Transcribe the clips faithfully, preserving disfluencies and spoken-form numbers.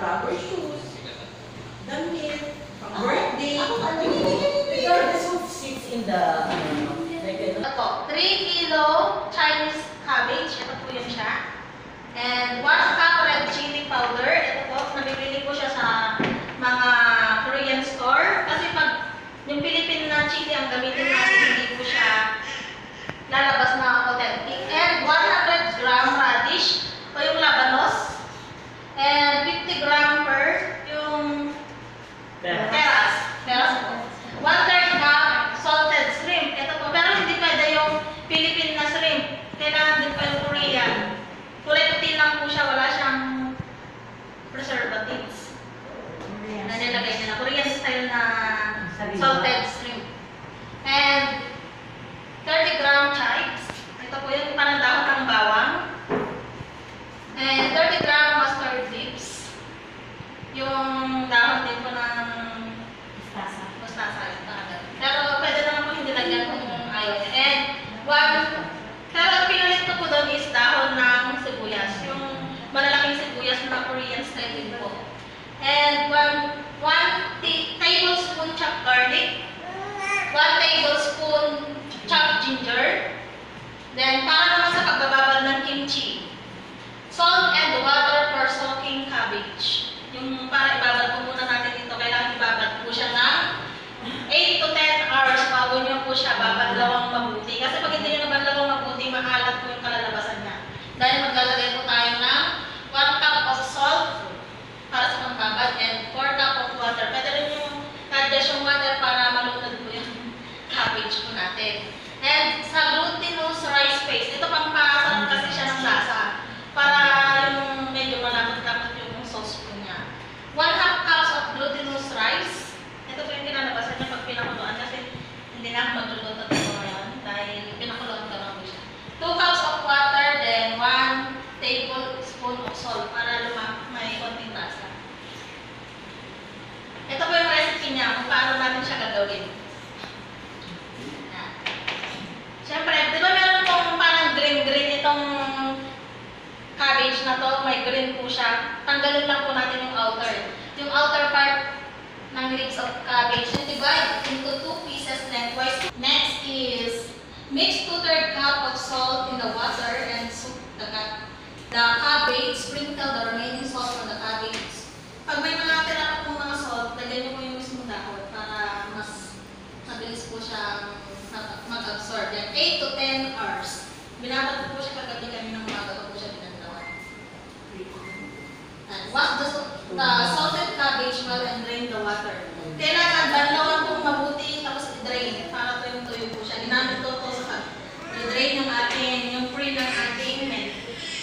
rubber shoes, damit, pang birthday. Regardless of seats in the, Ito, three kilo Chinese cabbage. Ito po yun siya. And one cup red chili powder. Ito po, nabibili ko siya sa mga Korean store. Kasi pag yung Philippine na chili ang gamitin natin, hindi po siya lalabas na authentic. And one hundred gram radish o yung labanos. And fifty gram per yung peras. Peras po. one third cup salted shrimp. Ito po. Pero hindi pwede yung Philippine na shrimp. Kailangan din pa yung Korean. Kulay puti lang po siya. Wala siyang preservatives. Na nilagay niya na Korean style na salted shrimp. And thirty gram chives. Ito po yung parang dahon ng bawang. And thirty gram mustard leaves. Yung dahon din po ng mustasa. Mustasa. Pero pwede naman po hindi lagyan kung ayaw niya. And one, pero ang pinalit ko po doon is dahon ng sibuyas. Yung malalaking sibuyas na Korean style din po. And one, one tablespoon chopped garlic. One tablespoon chopped ginger. Then, para naman sa pagbababad ng kimchi. Salt and water for soaking cabbage. Yung para ibabad po muna natin ito, kailangan ibabad po siya ng eight to ten hours bago nyo po siya babadlawang mabuti. Kasi pag hindi nyo nabadlawang mabuti, maalat po yung kalalabasan niya. Dahil maglalagay po tayo ng one cup of salt para sa pangkabad and four cup of water. Pwede rin yung adjust yung water para malunod po yung cabbage po natin. And sa glutinous rice paste, ito pang pasarap kasi siya ng lasa. Para yung medyo malapot-lapot yung sauce po niya. One half cups of glutinous rice. Ito po yung kinalabasan niya pag pinakuluan kasi hindi na ako magluluto ito ngayon dahil pinakuluan ko lang po siya. Two cups of water, then one tablespoon of salt para lumak may konting lasa. Ito po yung recipe niya kung paano natin siya gagawin. Siyempre, di ba meron pong parang green-green itong cabbage na to, may green po siya. Tanggalin lang po natin yung outer. Yung outer part ng leaves of cabbage, and divide into two pieces lengthwise. Next is mix two third cup of salt in the water and soak the, the cabbage. Sprinkle the remaining salt on the cabbage. Pag may mga tira pa pong mga salt, lagyan niyo po yung mismong dahon para mas mabilis po siyang mag-absorb. Yan, eight to ten hours. Binabat po siya kagabi kami ng umaga pa po siya binantawan. And wash the, the salted cabbage well and drain the water. Kailangan banlawan pong mabuti tapos i-drain para tuyong-tuyo po siya. Ginamit ko po sa i-drain yung ating, yung free ng ating milk.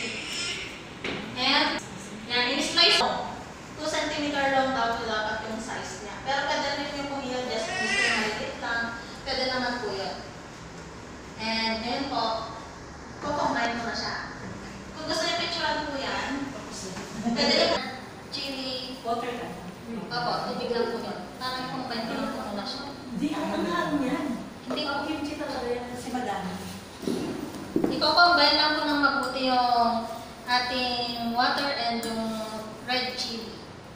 And, yan, in-slice two centimeter long daw po dapat yung size niya. Pero pwede rin yung kung i-adjust kung gusto yung maliit lang, pwede naman po yun. And then po, kukombine mo na siya. Kung gusto yung picturean po yan, pwede rin chili, water ka. opo, tubig lang po yun. Parang combine ko lang po muna siya. Hindi, ang mahal yan. Hindi ko, kimchi talaga yan kasi madami. i-combine lang po ng mabuti yung ating water and yung red chili.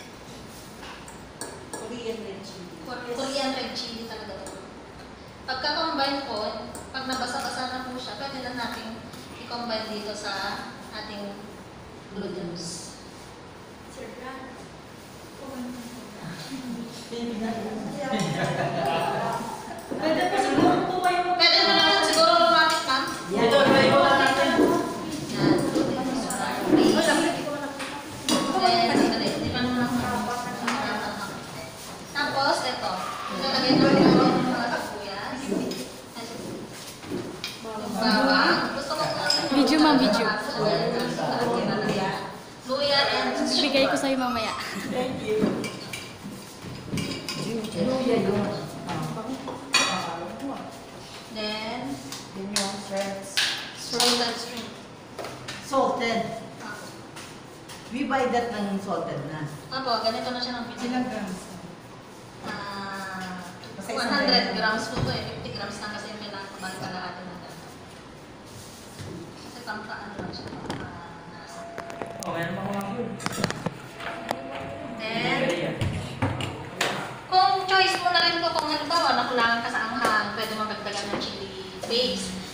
Korean red chili. Korean red chili talaga ito. Pagka-combine po, pag nabasa-basa na po siya, pwede na natin i-combine dito sa ating glutinous. Sir Brad, pwede po siguro po kayo. Pwede na naman siguro lumapit, ma'am. Yan. Ito, may mga natin. Yan, glutinous rice. Then, hindi pa naman ako. Tapos, ito. Ilalagay naman natin yung mga sibuyas. Yung bawang. Gusto ko po Video, ma'am, video. Luya and Bigay ko sa'yo mamaya. Thank you. Luya yun. then Then yung shrimps. salted shrimp. Salted. We buy that ng salted na. Apo, ganito na siya ng pizza. Ilang grams? Ah, Basta one isang hundred ganito. grams po to eh. fifty grams lang kasi yung kailangan kumalik ka lahat ng ganito. Kasi pangka ano lang siya. Pangka nasa. Oh, meron pa mga food.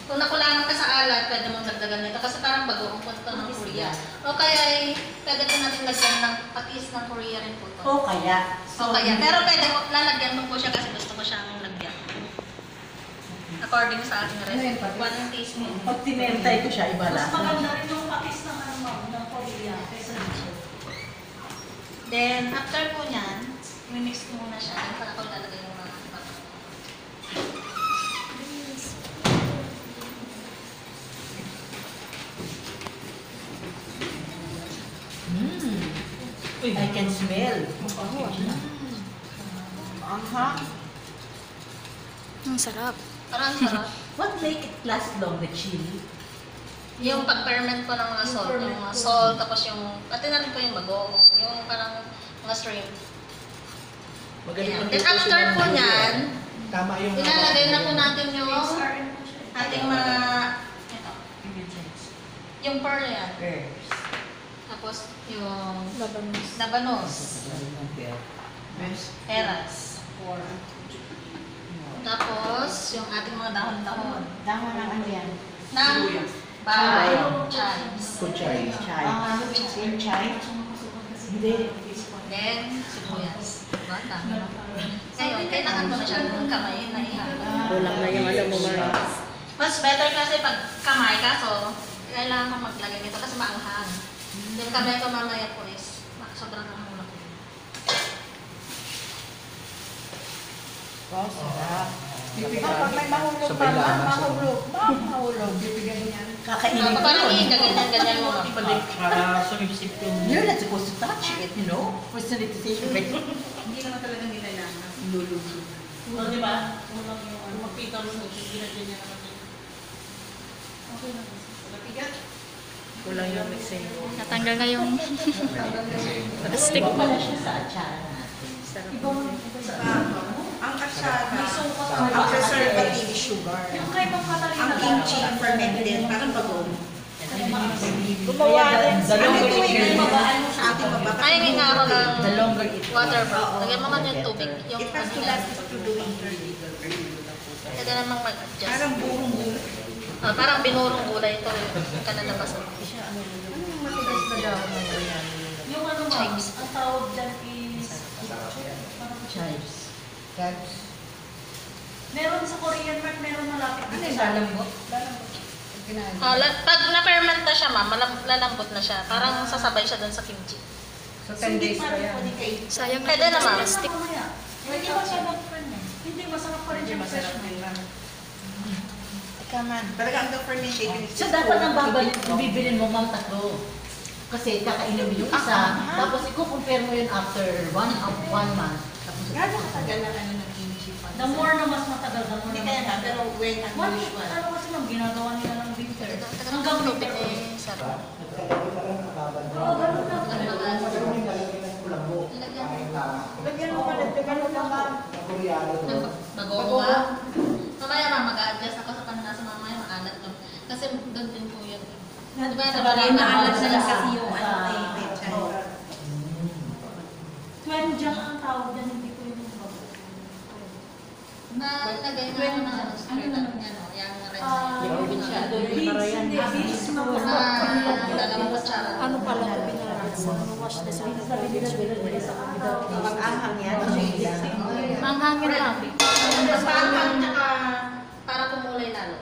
Kung nakulangan ka sa alat, pwede mong dagdagan nito kasi parang bago ang punto ng Korea. O kaya ay pwede po natin lagyan ng patis ng Korea rin po ito. O kaya. So, kaya. Pero pwede ko, lalagyan ko po siya kasi gusto ko siyang lagyan. According sa aking recipe. One teaspoon. Pag tinentay ko siya, iba Mas lang. maganda rin yung patis ng ano ma'am, ng Korea kaysa dito. Then, after po niyan, mimix ko muna siya. Then, para ko lalagay yung mga iba. Mm. I can smell. Aha. Ang sarap. Parang sarap. What make it last long, the chili? Yung pag-ferment po ng mga salt. Yung mga salt, tapos yung, pati na rin po yung bago. Yung parang mga shrimp. Magaling Ayan. ang Then, luto after siya ng po Korea. niyan, Tama yung ilalagay na po natin yung ating mga, ito, yung pearl yan. Herbs. Tapos yung Labanos. labanos, Yes. peras. Tapos yung ating mga dahon-dahon Dama ng ano yan? ng bawang, chives. Kuchay. Chai. Ah, yung chai? Hindi. Then, sibuyas. Diba? Dami. Ngayon, kailangan mo na siya ng kamay na ihalo. Kulang na yung alam mo mga... Mas better kasi pag kamay ka, so kailangan mo maglagay nito kasi maanghang. Yung kamay ko mamaya po is ma- sobrang anghang na po. Wow, sarap. Typical. Pag may mahulog pa, Sabay lamas. mahulog. Ma'am, mahulog. Bibigyan niyan. Kakainin So, ko. parang i-ganyan-ganyan mo. Para sumipsip yung... You're not supposed to touch it, you know? For sanitization. Hindi naman talaga nilalaman. Lululo. O, di ba? Kulang yung ano, magpita mo sa ginagyan niya naman yun. Okay lang. Napigat. Kulang yung mixing. Natanggal na yung plastic. Iba pala siya sa atsara natin. Ibang, iba sa Ang atsara, May suka pa. ang preservative sugar. Yung kay Ma'am Catalina. Ang kimchi fermented, parang bagong. Gumawa rin. The Ano longer ito it yung will babaan mo sa ating baba? Ay, nga nga ako ng The longer it water broth. Lagyan mo man yung tubig. Yung It has ano to yan. last to doing Pwede namang mag-adjust. Parang burong burong. Ah, parang binurong gulay ito. Yung kalalabasan. Anong matigas na daw na yan? Yung ano ma'am, ang tawag dyan is... Parang Chives. That's... Meron sa Korean mark, meron malapit Ano dito yung sa lalambot? Ah, la- pag na-ferment na siya, ma'am, malam- lalambot na siya. Parang sasabay siya dun sa kimchi. So ten days pa yan. Sayang Pwede na naman. plastic. Mamaya. Hindi masarap pa rin eh. Hindi, masarap pa rin Hindi siya masarap fresh din na. lang. Kaman. Talaga ang fermentation is So dapat ang babalik, bibilin mo ma'am tatlo. Kasi kakainin mo yung isa, tapos i-compare mo yun after one of one month. Tapos Gano'ng katagal ang ano ng kimchi pa? The more na mas matagal, the more Hindi na kaya mas nga, matagal. pero when One, unusual. ano kasi nang ginagawa nila ng winter. Hanggang Hanggang tubig winter. eh, sarap. Oo, ganun lang. Lagyan mo pala, gano'n lang ma'am. Bagoong Mamaya ma'am, mag-a-adjust ako sa kanila sa mamaya maalat to. Kasi doon din po yun. Di ba, Sa nabalita bagay, maalat ko sila sa kasi yung ano eh, pechay. Twenjang ang tawag dyan, hindi ko yung bago. Nalagay na ako ng ano, straight up niya, no? Yung red Ah, na yun. Yung masyado, yung beans, para yan. hindi, beans na po. Ah, dalawang kutsara. Ano pala ito binalagay sa wash na sa Pag-ahang yan, Manghangin lang. Mas parang tsaka para kumulay lalo.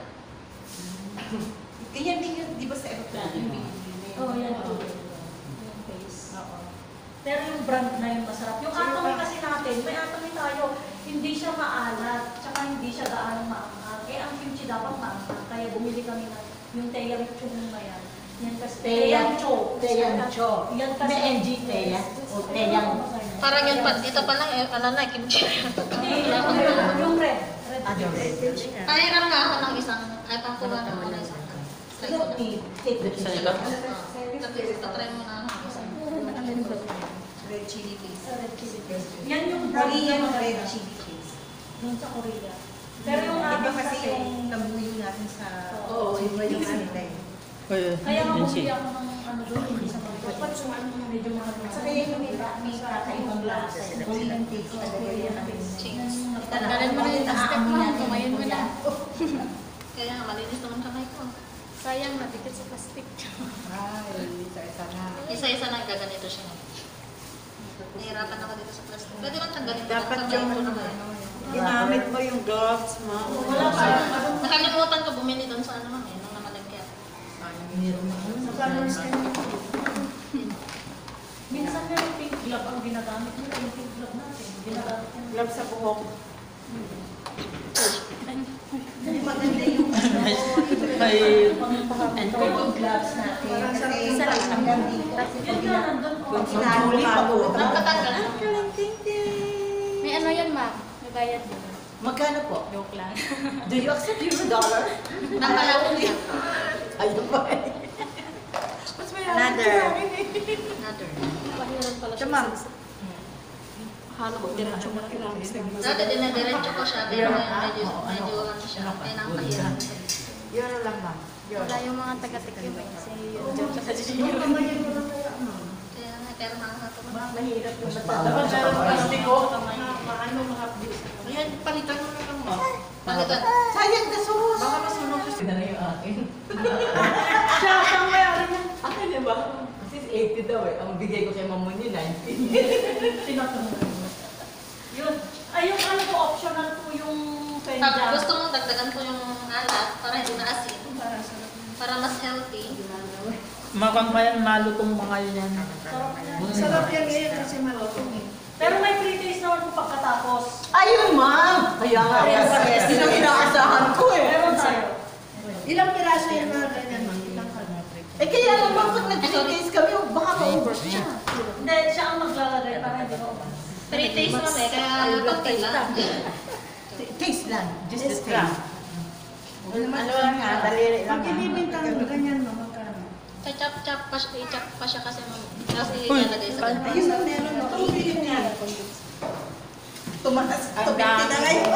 Ganyan din yun, di ba sa aeroplano? Oo, yan po. Yung base. Pero yung brand na yung masarap. Yung atomy kasi natin, may atomy tayo, hindi siya maalat, tsaka hindi siya gaano maanghang. Eh, ang kimchi dapat maanghang. Kaya bumili kami ng yung Teyang Chung na yan. Yan kasi Teyang Cho. Teyang Cho. Yan kasi. May N G Teyang o Teyang. Parang yun pa, dito pa lang, eh, ano na, kimchi. Hindi, yung, yung red. Red. Ah, yung red. Pahiram nga ako ng isang, ay pangkuha na ako ng isang. Try ko na. Take the picture. Tapos, tatry mo na ako ng isang. Red chili paste. Red chili paste. Yan yung brand Korean na red maganda. chili paste. Yung sa Korea. Pero yung Iba ating kasi kasi, yung nabuyo natin sa... Oo, iba yung ano tayo. kaya nga bumili ako ng ano doon, hindi sa mga medyo mahal na. Sa kaya yung may may kakaibang lasa. Korean taste talaga yan. Cheese. Tanggalan mo na yung plastic mo. Kumain mo na. Kaya nga, malinis naman kamay ko. Sayang, nabigit sa plastic. Ay, isa-isa na. Isa-isa na gaganito siya. Nahirapan ako dito sa plastic. Pwede bang tanggalin ko? Dapat Tanggalin yung ko ano, naman. ginamit mo yung gloves mo. Wala pa. Nakalimutan ko bumili doon sa ano ma'am eh, nung namalagyan. Minsan nga yung pink glove ang ginagamit nila, yung pink glove natin. Ginagamit nila. Gloves sa buhok. Maganda yung May yung gloves natin. Kasi Isa lang. hanggang dito. Yun nga, nandun oh. Kung halo-halo. Nagkatanggal na. May ano yan, ma'am? May bayad din. Magkano po? Joke lang. Do you accept euro dollar? Napalawin niya. Ayun ba? Another. Another. Pahiran pala siya. Ito, ma'am. Halo ko diretso mo lang. Dati dinadiretso ko siya, pero ngayon medyo, medyo ano siya, kaya nang pahirap. Yun na lang ba? Yun. Wala yung mga taga-tikim eh. Kasi yun dyan sa sisiyo. Kaya nga, pero nakakatawa. Mahirap yung Dapat meron plastiko. Maano mga abuse. Ayan, palitan mo na lang mo. Palitan. Sayang gasos. Baka masunog Ito na yung akin. siya. Saan mayari niya? Akin na ba? Kasi eighty daw eh. Ang bigay ko kay mamon niya, ninety. Tinatanong. Yun. Ay, yung ano po, optional po yung Pag penja. gusto mong dagdagan ko yung alat para hindi na asin, para mas healthy. makang pa yan, malutong mga yan. Sarap yan. Sarap yan ngayon kasi malutong eh. Pero may pre-taste naman po pagkatapos. Ayun, ma'am! Kaya nga, Yes, yes. yun ang inaasahan ko eh. Meron tayo. Ilang piraso yung mga ganyan? Ma'am? Ilang ka? Eh kaya naman pag nag-showcase kami, baka ma-over siya. Hindi, siya ang maglalagay para hindi mo. Pre-taste naman eh, kaya konti lang. Taste lang. Just the Taste taste. lang. Ano lang nga, daliri lang. Pag ibibintang mo, ganyan mo, magkano? Kaya chop-chop pa siya, i-chop pa siya kasi mag, kasi Uy, ilalagay sa ganito. Ayun na meron mo. Tubigin niya. Tumakas. Ang Tumiti na dami. ngayon.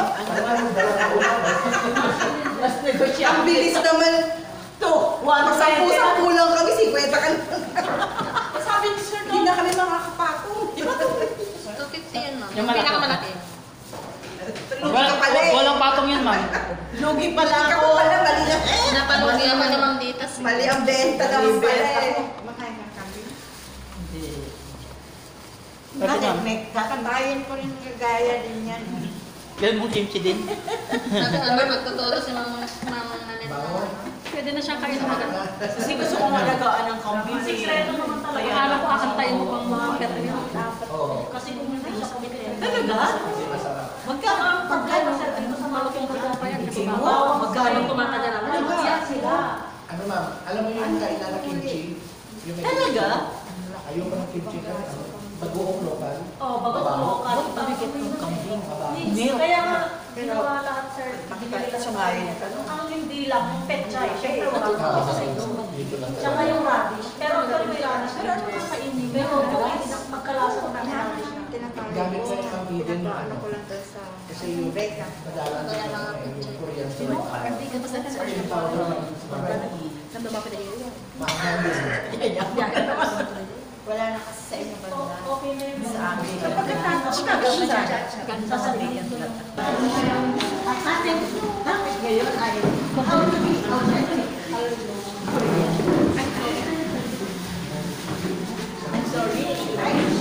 Mas negosyable. Ang bilis naman. To, one Sampu cent. sa kulang kami, sikwenta ka na. Sabi ni Sir Hindi na kami makakapakong. two fifty yun ma'am. Yung Yung malaki. pinakamalaki. Lugi Wala, ka pala eh. walang patong yan, ma'am. Lugi pala Lugi ka ako. pala, mali na. Napalugi ako ni Ma'am Ditas. Mali ang benta naman pala eh. Makain ka kami. Hindi. Pwede, ma'am. May Kakatayin ko rin gagaya din yan. Ganun mong kimchi din. Ano, magtuturo si Ma'am Ma'am Nanet na. Pwede na siyang kain na maganda. Kasi gusto ko malagaan ng kambing. Sikreto naman talaga. Akala ko kakantayin mo pang mga pero yun. Kasi kung hindi siya kumite. Talaga? Magkano? Magkano? Sir, dito sa malutong Kaya pa yan kasi Tingin baka mo, magkano? tumatagal na. Ano ba? Yan sila. Ano ma'am, alam mo yung kailan na kimchi? Yung may Talaga? Ayoko ng kimchi kasi ano, bagoong lokal. Oh, bago mo ka. Ba't bakit yung kambing? Needs. Kaya nga, ginawa lahat, sir. Makita Binili ka sa sa bayan. bayan. Ang hindi lang, yung petchay. Siyempre, wala Ah, ka sa ito. dito lang. Tsaka yung radish. Pero ito may radish. Pero ano yung kainin? Pero okay, magkalasa ko ng radish na. Gamit sa yung hidden na Ano ano. ko lang to sa... Kasi yung break lang. madalang Kaya lang ang yung kimchi. Korean style. Hindi ka pa sa Kasi yung powder ng Nando ba pwede yun? mahal din. Wala na kasi sa inyo banda. O- Okay na yun. Sa amin. Kapag nagtatas ka, Ganda sa sasabihin ko. Ate, bakit ngayon ay how to be authentic? I'm sorry.